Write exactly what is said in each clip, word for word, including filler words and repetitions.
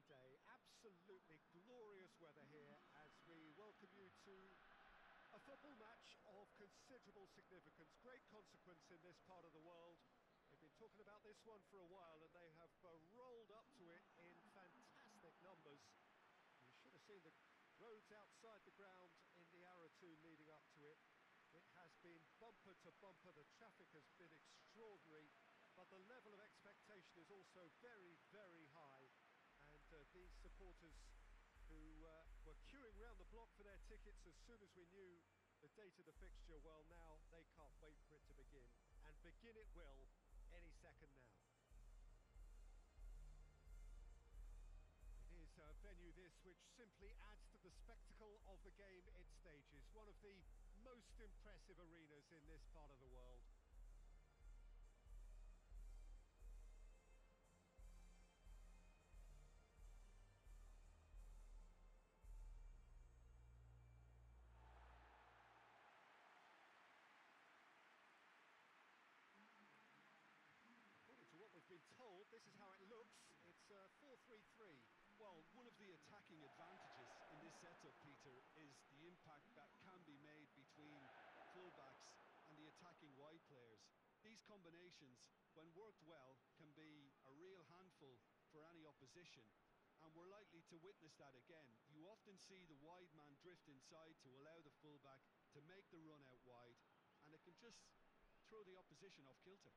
day. Absolutely glorious weather here as we welcome you to a football match of considerable significance, great consequence in this part of the world. They've been talking about this one for a while and they have uh, rolled up to it in fantastic numbers. You should have seen the roads outside the ground in the hour or two leading up to it. It has been bumper to bumper, the traffic has been extraordinary, but the level of expectation is also very, very high. And uh, these supporters who uh, were queuing round the block for their tickets as soon as we knew the date of the fixture, well, now they can't wait for it to begin. And begin it will any second now. It is a venue this which simply adds to the spectacle of the game it stages. One of the most impressive arenas in this part of the world. According to what we've been told, this is how it looks. It's a four three three. Well, one of the attacking advantages in this setup, Peter, is the impact that can be made between fullbacks and the attacking wide players. These combinations, when worked well, can be a real handful for any opposition, and we're likely to witness that again. You often see the wide man drift inside to allow the fullback to make the run out wide, and it can just throw the opposition off kilter.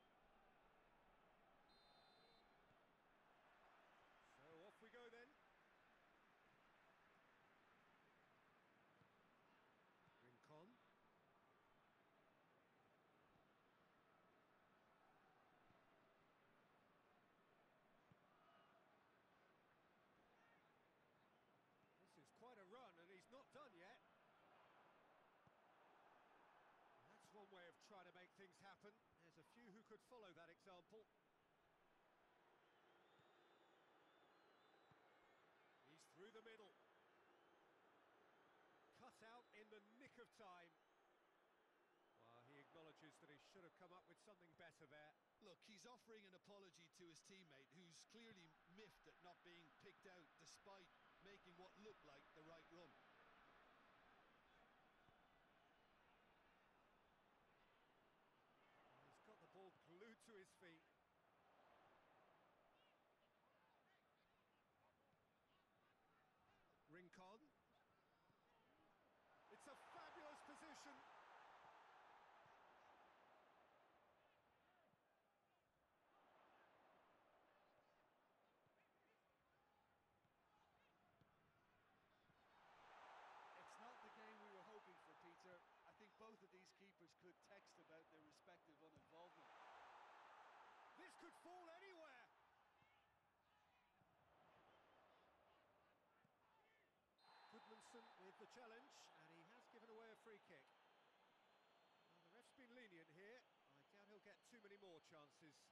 So off we go then. Rincon. This is quite a run and he's not done yet. That's one way of trying to make things happen. There's a few who could follow that example. He's through the middle. Cut out in the nick of time. Well, he acknowledges that he should have come up with something better there. Look, he's offering an apology to his teammate, who's clearly miffed at not being picked out despite making what looked like the right run. He's got the ball glued to his feet. Rincon. It's a fabulous position. It's not the game we were hoping for, Peter. I think both of these keepers could text about their respective uninvolvement. This could fall anywhere. Goodmanson with the challenge, and he has given away a free kick. Well, the ref's been lenient here. I doubt he'll get too many more chances.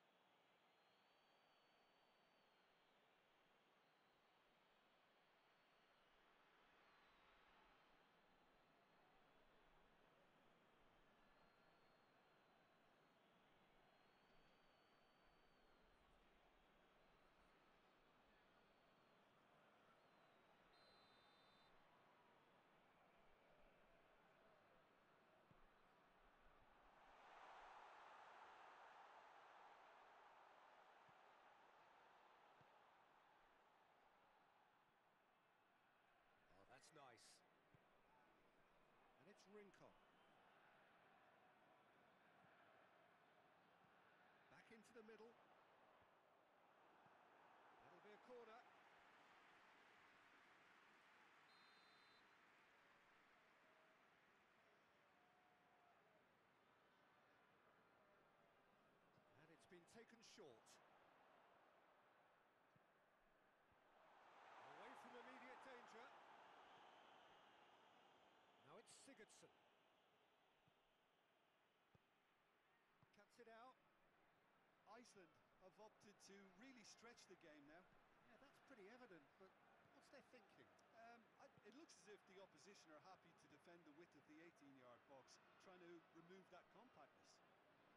Oh, that's nice. And it's Rincon. Back into the middle. That'll be a corner. And it's been taken short. Away from immediate danger. Now it's Sigurdsson. Cuts it out. Iceland have opted to really stretch the game now. Yeah, that's pretty evident, but what's their thinking? Um, I, it looks as if the opposition are happy to defend the width of the eighteen yard box, trying to remove that compactness.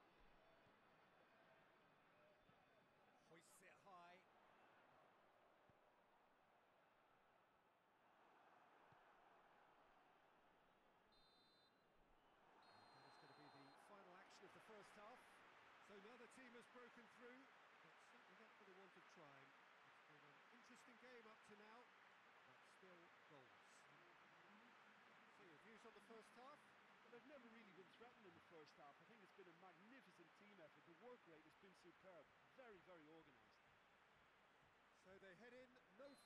Hoists it high.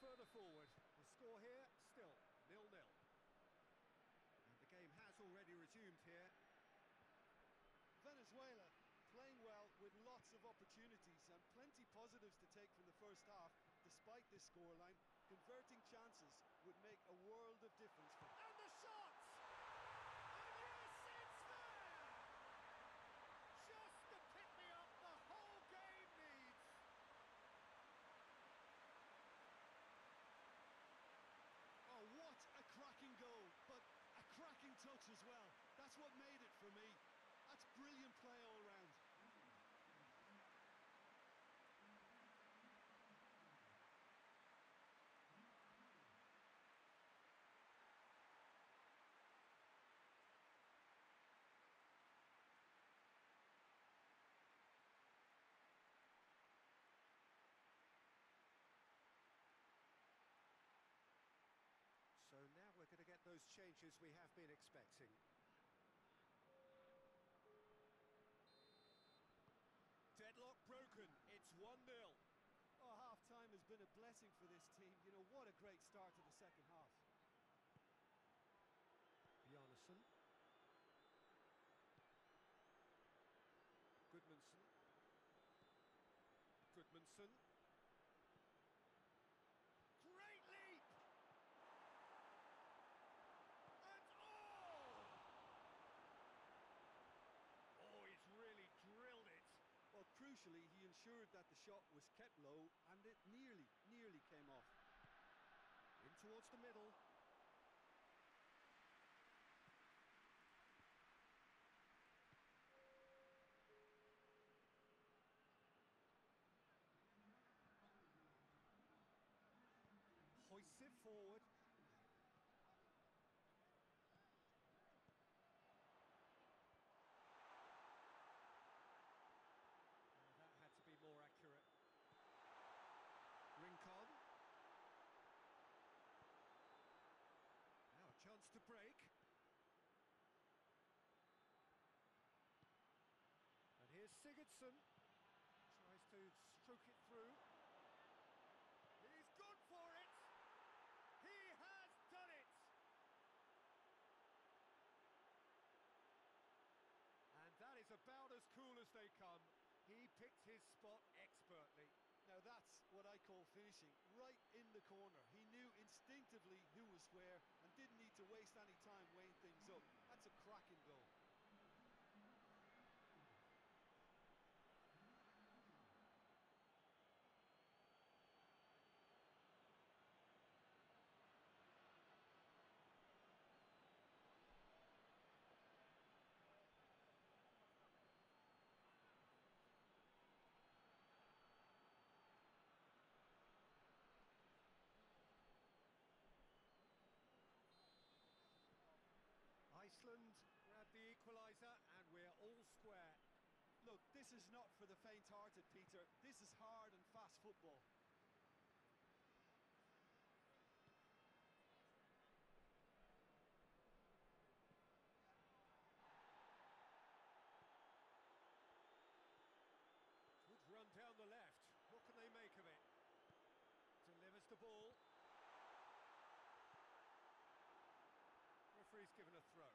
further forward. The score here, still nil nil. And the game has already resumed here. Venezuela playing well with lots of opportunities and plenty positives to take from the first half. Despite this scoreline, converting chances would make a world of difference for them. And the shot! And yes, it's there! Just the pick-me-up the whole game needs. Oh, what a cracking goal, but a cracking touch as well. That's what made it for me. That's brilliant play all round. So now we're going to get those changes we have been expecting. Deadlock broken, it's one nil. Oh, half-time has been a blessing for this team. You know, what a great start to the second half. Bjarnason. Goodmanson. Goodmanson. Great leap! And oh! Oh, he's really drilled it. Well, crucially, he ensured that the shot was kept low and it nearly, nearly came off. In towards the middle. Hoists it forward. That had to be more accurate. Rincon. Now a chance to break. And here's Sigurdsson. Tries to stroke it through. He's gone for it. He has done it. And that is about as cool as they come. He picked his spot expertly. Now that's what I call finishing, right in the corner. He knew instinctively who was where and didn't need to waste any time weighing things up. That's a cracking goal. Iceland grab the equaliser and we're all square. Look, this is not for the faint-hearted, Peter. This is hard and fast football. Good run down the left. What can they make of it? Delivers the ball. Referee's given a throw.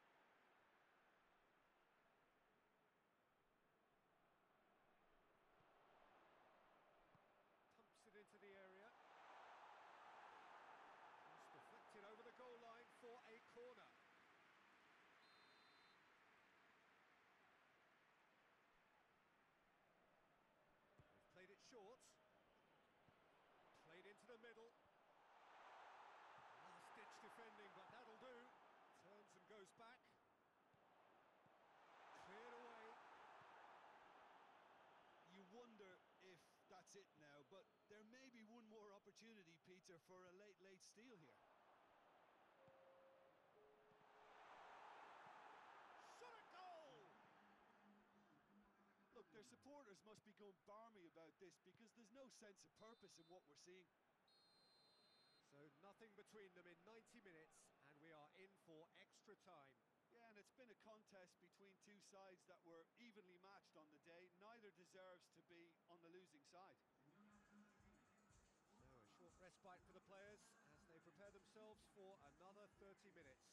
Pumps it into the area. It's deflected over the goal line for a corner. They've played it short. Played into the middle. Last-ditch defending, but that'll do. Turns and goes back. Cleared away. You wonder if that's it now, but there may be one more opportunity, Peter, for a late, late steal here. Shot at goal! Look, their supporters must be going barmy about this because there's no sense of purpose in what we're seeing. So nothing between them in ninety minutes, and we are in for extra time. Yeah, and it's been a contest between two sides that were evenly matched on the day. Neither deserves to be on the losing side. So a short rest. respite for the players as they prepare themselves for another thirty minutes.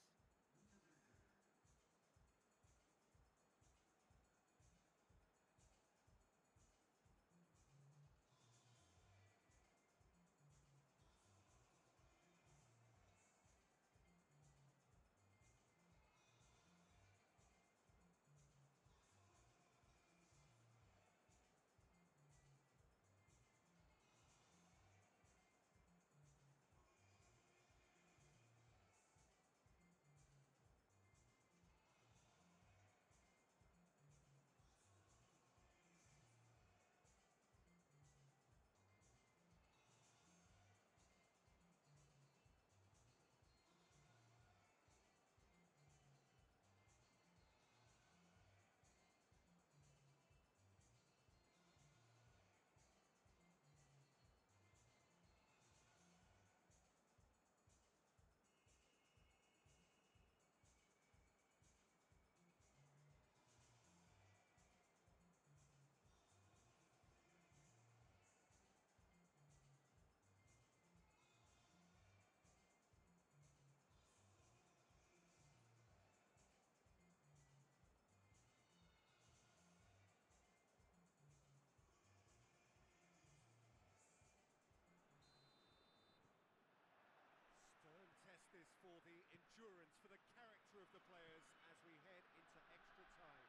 Stern test this for the endurance, for the character of the players as we head into extra time.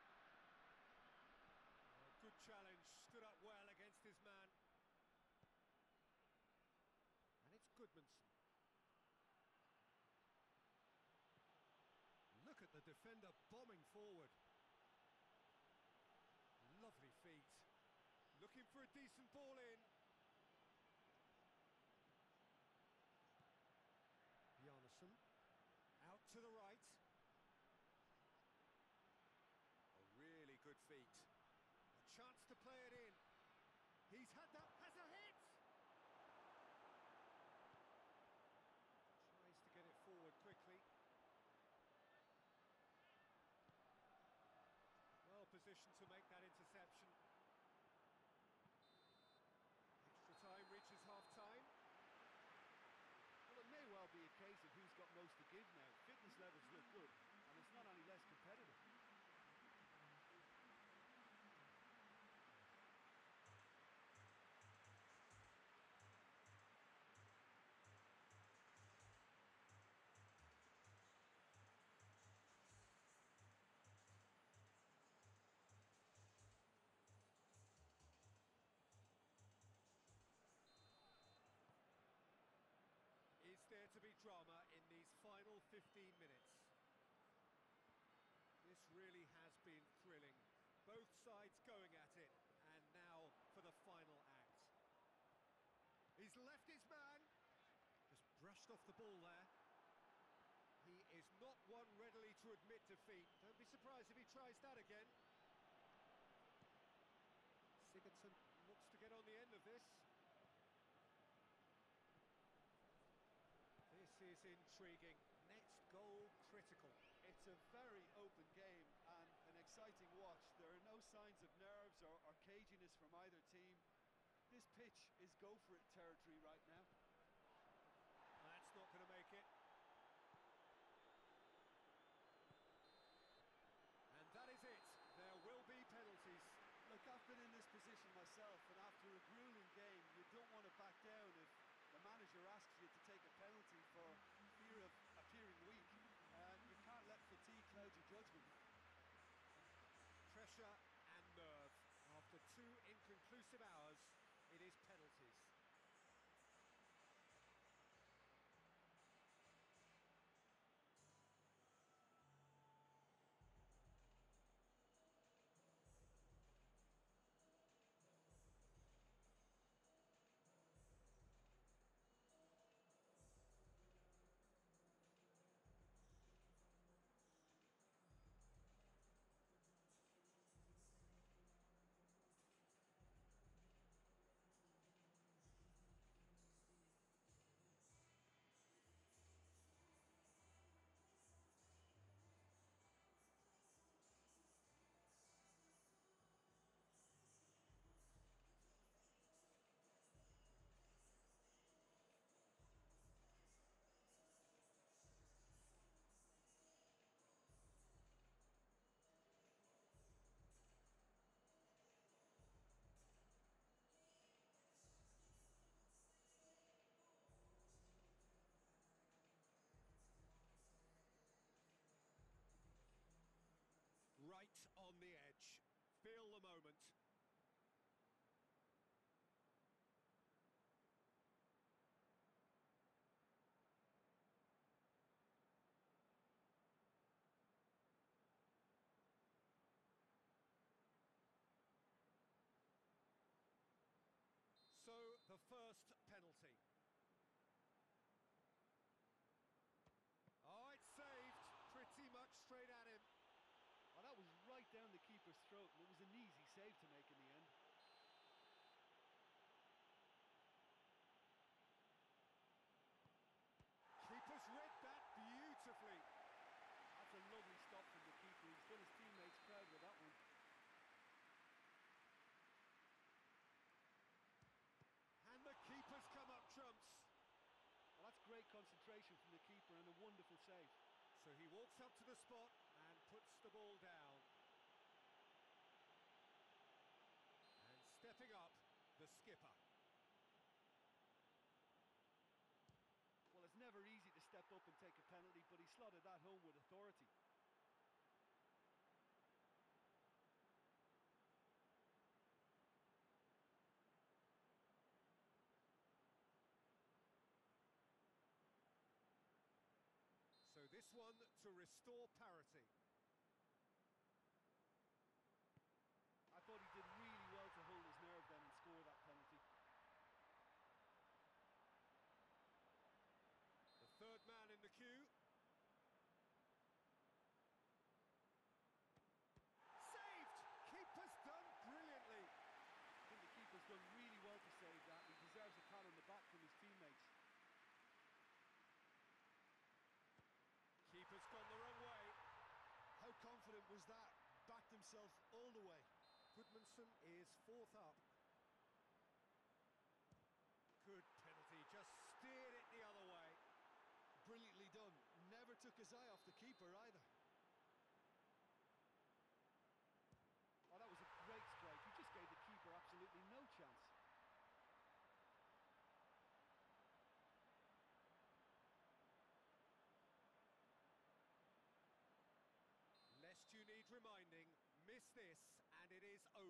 Oh, good challenge, stood up well against his man. And it's Goodmanson. Look at the defender bombing forward. Lovely feet. Looking for a decent ball in. Bjarnason, out to the right. A really good feat. A chance to play it in. He's had that, has a hit! Tries to get it forward quickly. Well positioned to make that interception. Extra time reaches half-time. Well, it may well be a case of who's got most to give now. Fitness levels look good, and it's not any less competitive. Is there to be drama in these final fifteen minutes? This really has been thrilling. Both sides going at it, and now for the final act. He's left his man, just brushed off the ball there. He is not one readily to admit defeat. Don't be surprised if he tries that again. Sigurdsson looks to get on the end of this. This is intriguing. Next goal critical. It's a very open game and an exciting watch. There are no signs of nerves or, or caginess from either team. This pitch is go-for-it territory right now. That's not going to make it. And that is it. There will be penalties. Look, I've been in this position myself, and after a grueling game, you don't want to back down if the manager asks you to take a penalty for fear of appearing weak. Uh, you can't let fatigue cloud your judgment. Pressure and nerve. After two inconclusive hours, it is penalties. save to make in the end. Keeper's read that beautifully. That's a lovely stop from the keeper. He's done his teammates proud with that one. And the keeper's come up trumps. Well, that's great concentration from the keeper and a wonderful save. So he walks up to the spot and puts the ball down. And stepping up, the skipper. Well, it's never easy to step up and take a penalty, but he slotted that home with authority. So this one to restore parity. I thought he did really well to hold his nerve then and score that penalty. The third man in the queue. Saved! Keeper's done brilliantly. I think the keeper's done really well to save that. He deserves a pat on the back from his teammates. Keeper's gone the wrong way. How confident was that? Backed himself all the way. Goodmanson is fourth up. Good penalty, just steered it the other way. Brilliantly done. Never took his eye off the keeper either. Oh, that was a great strike. He just gave the keeper absolutely no chance. Lest you need reminding, miss this and it is over.